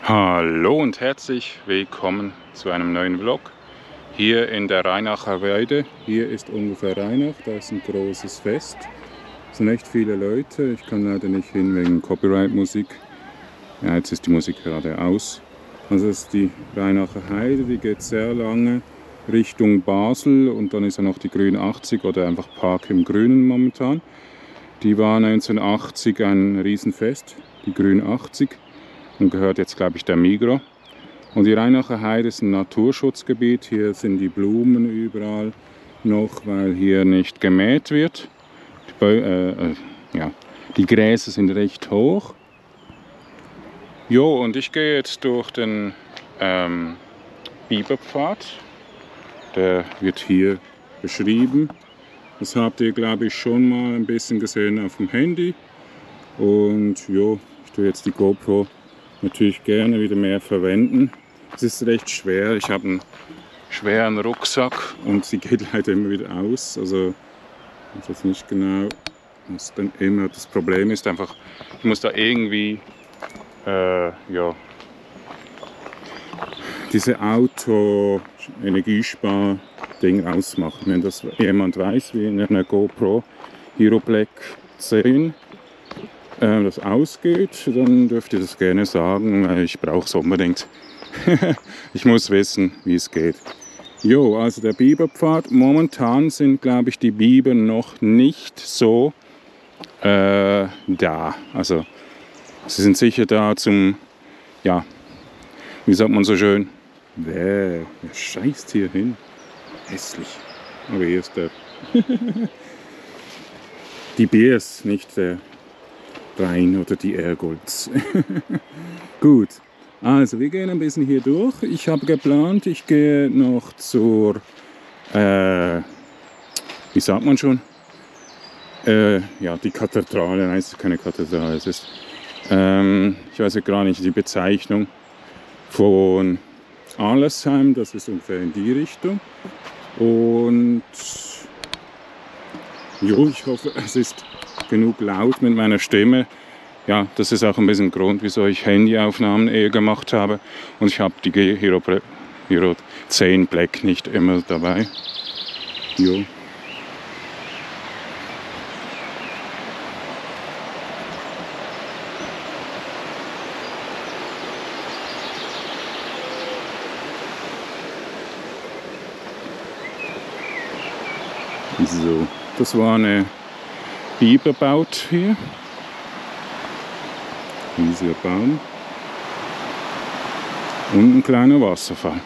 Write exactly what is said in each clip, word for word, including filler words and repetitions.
Hallo und herzlich willkommen zu einem neuen Vlog hier in der Rheinacher Weide. Hier ist ungefähr Rheinach, da ist ein großes Fest. Es sind echt viele Leute, ich kann leider nicht hin wegen Copyright-Musik. Ja, jetzt ist die Musik gerade aus. Also das ist die Rheinacher Heide, die geht sehr lange Richtung Basel und dann ist ja noch die Grün achtzig oder einfach Park im Grünen momentan. Die war neunzehnhundertachtzig ein Riesenfest, die Grün achtzig. Und gehört jetzt, glaube ich, der Migros. Und die Rheinacher Heide ist ein Naturschutzgebiet. Hier sind die Blumen überall noch, weil hier nicht gemäht wird. Die, Bäu äh, äh, ja. die Gräser sind recht hoch. Jo, und ich gehe jetzt durch den ähm, Biberpfad. Der wird hier beschrieben. Das habt ihr, glaube ich, schon mal ein bisschen gesehen auf dem Handy. Und jo, ich tue jetzt die GoPro natürlich gerne wieder mehr verwenden. Es ist recht schwer, ich habe einen schweren Rucksack und sie geht leider immer wieder aus. Also ich weiß jetzt nicht genau, was dann immer das Problem ist. Einfach, ich muss da irgendwie äh, ja, diese Auto-Energiespar-Ding ausmachen. Wenn das jemand weiß, wie in einer GoPro Hero Black zehn das ausgeht, dann dürft ihr das gerne sagen, weil ich brauche es unbedingt. Ich muss wissen, wie es geht. Jo, also der Biberpfad. Momentan sind, glaube ich, die Biber noch nicht so äh, da. Also sie sind sicher da zum, ja, wie sagt man so schön, wer scheißt hier hin? Hässlich. Aber hier ist der die Biers, nicht der Rhein oder die Ergolds. Gut, also wir gehen ein bisschen hier durch. Ich habe geplant, ich gehe noch zur, äh, wie sagt man schon? Äh, ja, die Kathedrale, nein, es ist keine Kathedrale, es ist, ähm, ich weiß ja gar nicht die Bezeichnung von Arlesheim, das ist ungefähr in die Richtung. Und jo, ich hoffe, es ist genug laut mit meiner Stimme. Ja, das ist auch ein bisschen Grund, wieso ich Handyaufnahmen eher gemacht habe. Und ich habe die Hero, Hero zehn Black nicht immer dabei. Jo. So, das war eine Biberbaut hier. Riesiger Baum. Und ein kleiner Wasserfall.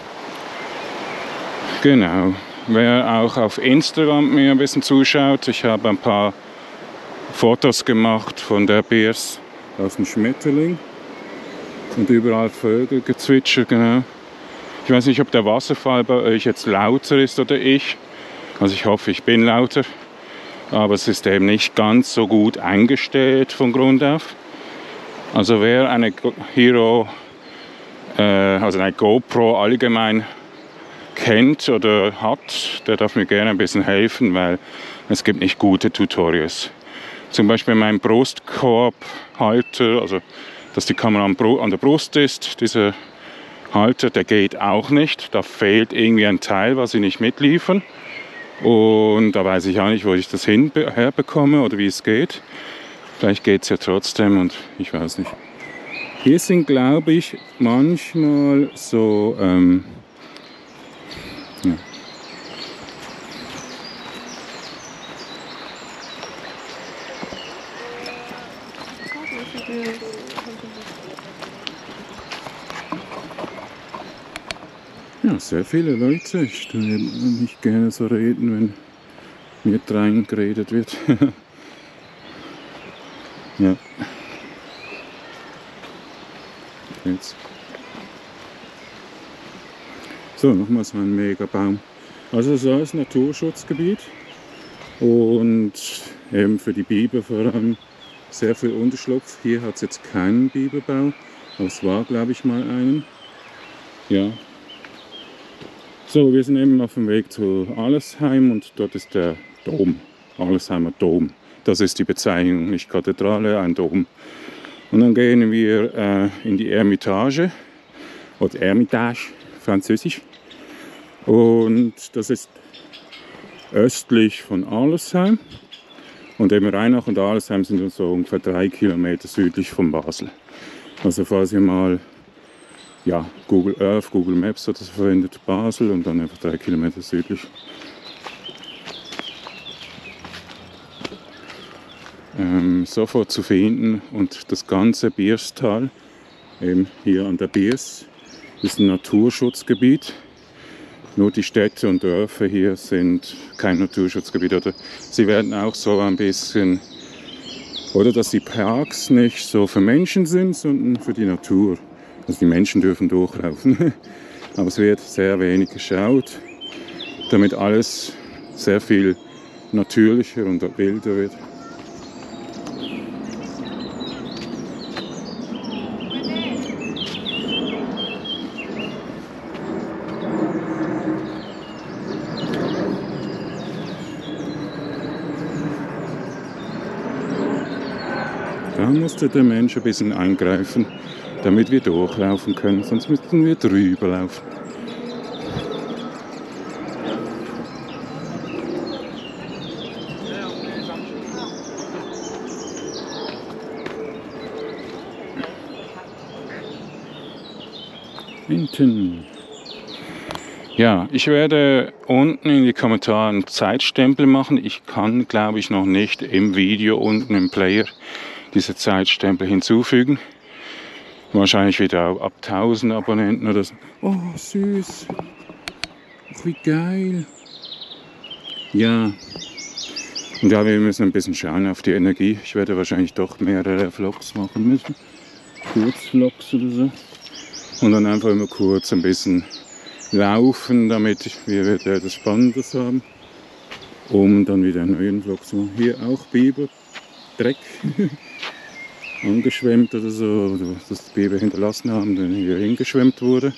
Genau. Wer auch auf Instagram mir ein bisschen zuschaut, ich habe ein paar Fotos gemacht von der Biers aus dem Schmetterling. Und überall Vögel gezwitschert, genau. Ich weiß nicht, ob der Wasserfall bei euch jetzt lauter ist oder ich. Also ich hoffe, ich bin lauter. Aber es ist eben nicht ganz so gut eingestellt von Grund auf. Also wer eine Hero, äh, also eine GoPro allgemein kennt oder hat, der darf mir gerne ein bisschen helfen, weil es gibt nicht gute Tutorials. Zum Beispiel mein Brustkorbhalter, also dass die Kamera an der Brust ist, dieser Halter, der geht auch nicht. Da fehlt irgendwie ein Teil, was sie nicht mitliefern. Und da weiß ich auch nicht, wo ich das hin herbekomme oder wie es geht. Vielleicht geht es ja trotzdem und ich weiß nicht. Hier sind, glaube ich, manchmal so, ähm, ja. Ja, sehr viele Leute. Ich tue nicht gerne so reden, wenn mir rein geredet wird. Ja. Jetzt. So, nochmal so ein Megabaum. Also das ist ein Naturschutzgebiet und eben für die Biber vor allem sehr viel Unterschlupf. Hier hat es jetzt keinen Biberbau, aber es war, glaube ich, mal einen. Ja. So, wir sind eben auf dem Weg zu Arlesheim und dort ist der Dom, Arlesheimer Dom. Das ist die Bezeichnung, nicht Kathedrale, ein Dom. Und dann gehen wir äh, in die Ermitage, oder Ermitage, französisch. Und das ist östlich von Arlesheim. Und eben Rheinach und Arlesheim sind so ungefähr drei Kilometer südlich von Basel. Also falls ihr mal ja, Google Earth, Google Maps oder so verwendet, Basel und dann einfach drei Kilometer südlich. Ähm, sofort zu finden, und das ganze Bierstal, eben hier an der Biers, ist ein Naturschutzgebiet. Nur die Städte und Dörfer hier sind kein Naturschutzgebiet, oder sie werden auch so ein bisschen, oder dass die Parks nicht so für Menschen sind, sondern für die Natur. Also die Menschen dürfen durchlaufen, aber es wird sehr wenig geschaut, damit alles sehr viel natürlicher und wilder wird. Da musste der Mensch ein bisschen eingreifen, damit wir durchlaufen können, sonst müssten wir drüber laufen. Hinten. Ja, ich werde unten in die Kommentare einen Zeitstempel machen. Ich kann, glaube ich, noch nicht im Video unten im Player diese Zeitstempel hinzufügen. Wahrscheinlich wieder ab tausend Abonnenten oder so. Oh, süß. Ach, wie geil. Ja. Und ja, wir müssen ein bisschen schauen auf die Energie. Ich werde wahrscheinlich doch mehrere Vlogs machen müssen. Kurzvlogs oder so. Und dann einfach immer kurz ein bisschen laufen, damit wir wieder etwas Spannendes haben. Um dann wieder einen neuen Vlog zu machen. Hier auch Biber, Dreck. Angeschwemmt oder so, oder dass die Biber hinterlassen haben, der hier hingeschwemmt wurde.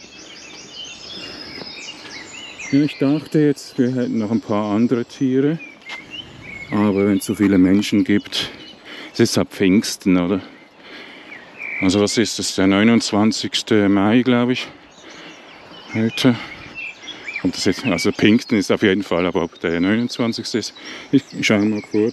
Ja, ich dachte jetzt, wir hätten noch ein paar andere Tiere, aber wenn es so viele Menschen gibt, es ist ab Pfingsten, oder? Also was ist das, der neunundzwanzigste Mai, glaube ich, heute. Ob das jetzt, also Pfingsten ist auf jeden Fall, aber ob der neunundzwanzigste ist, ich schaue mal kurz.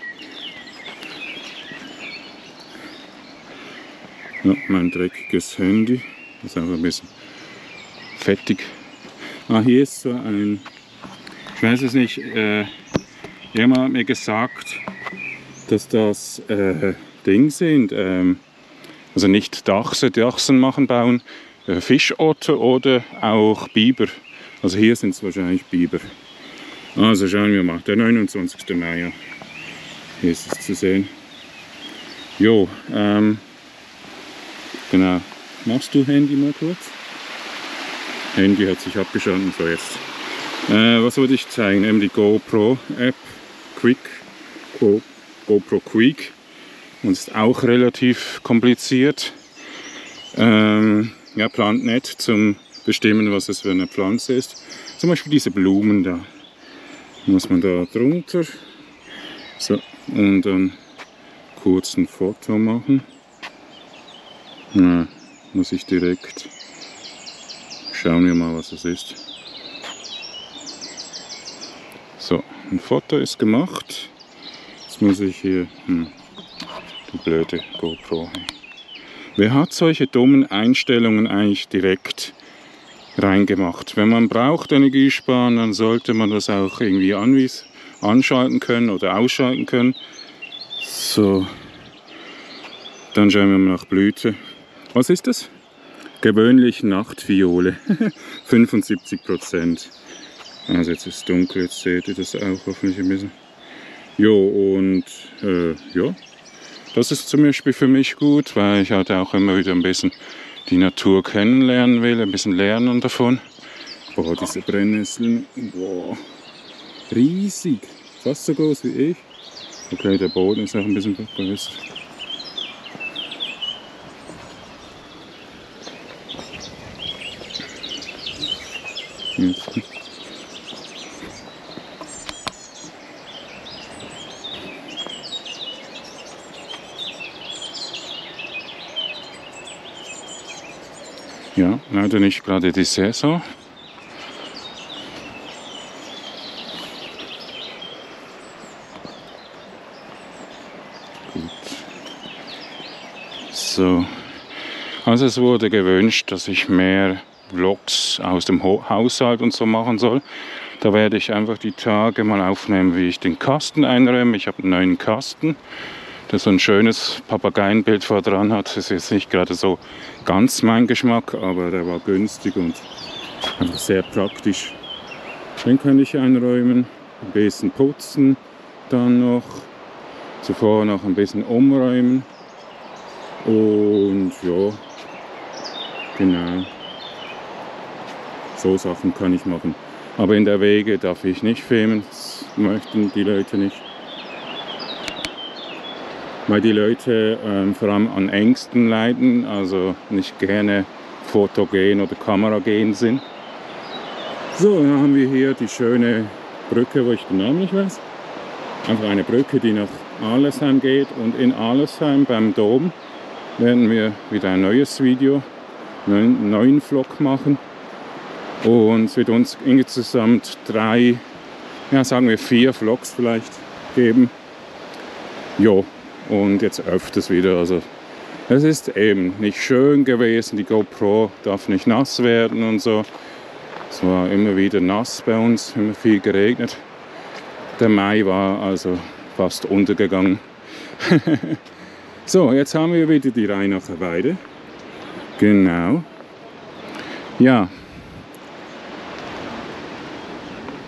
Ja, mein dreckiges Handy ist auch ein bisschen fettig. Ah, hier ist so ein, ich weiß es nicht, äh, jemand hat mir gesagt, dass das äh, Ding sind, ähm, also nicht Dachse, Dachsen machen, bauen, äh, Fischotter oder auch Biber. Also hier sind es wahrscheinlich Biber. Also schauen wir mal, der neunundzwanzigste Mai, ja. Hier ist es zu sehen. Jo, ähm, genau. Machst du Handy mal kurz? Handy hat sich abgeschaltet, so jetzt. Äh, was wollte ich zeigen? Eben die GoPro App, Quick, Go, GoPro Quick. Und ist auch relativ kompliziert. Ähm, ja, plant nicht zum Bestimmen, was es für eine Pflanze ist. Zum Beispiel diese Blumen da. Muss man da drunter. So, und dann kurz ein Foto machen. Ja, muss ich direkt. Schauen wir mal, was es ist. So, ein Foto ist gemacht. Jetzt muss ich hier. Hm, die blöde GoPro. Wer hat solche dummen Einstellungen eigentlich direkt reingemacht? Wenn man braucht Energie sparen, dann sollte man das auch irgendwie anwies anschalten können oder ausschalten können. So, dann schauen wir mal nach Blüte. Was ist das? Gewöhnlich Nachtviole. fünfundsiebzig Prozent. Also jetzt ist es dunkel, jetzt seht ihr das auch hoffentlich ein bisschen. Jo, und äh, ja, das ist zum Beispiel für mich gut, weil ich halt auch immer wieder ein bisschen die Natur kennenlernen will, ein bisschen lernen davon. Boah, diese Brennnesseln, boah, riesig, fast so groß wie ich. Okay, der Boden ist auch ein bisschen größer. Jetzt. Ja, leider nicht gerade die Saison. Gut. So. Also es wurde gewünscht, dass ich mehr Vlogs aus dem Ho- Haushalt und so machen soll. Da werde ich einfach die Tage mal aufnehmen, wie ich den Kasten einräume. Ich habe einen neuen Kasten, der so ein schönes Papageienbild vor dran hat. Das ist jetzt nicht gerade so ganz mein Geschmack, aber der war günstig und einfach sehr praktisch. Den kann ich einräumen, ein bisschen putzen, dann noch zuvor noch ein bisschen umräumen und ja, genau, so Sachen kann ich machen. Aber in der Wege darf ich nicht filmen, das möchten die Leute nicht. Weil die Leute ähm, vor allem an Ängsten leiden, also nicht gerne fotogen oder kameragen sind. So, dann haben wir hier die schöne Brücke, wo ich den Namen nicht weiß. Einfach eine Brücke, die nach Arlesheim geht. Und in Arlesheim beim Dom werden wir wieder ein neues Video, einen neuen Vlog machen. Und es wird uns insgesamt drei, ja sagen wir vier Vlogs vielleicht geben. Jo, und jetzt öfters wieder. Also es ist eben nicht schön gewesen, die GoPro darf nicht nass werden und so. Es war immer wieder nass bei uns, immer viel geregnet. Der Mai war also fast untergegangen. So, jetzt haben wir wieder die Rheinacher Weide. Genau. Ja.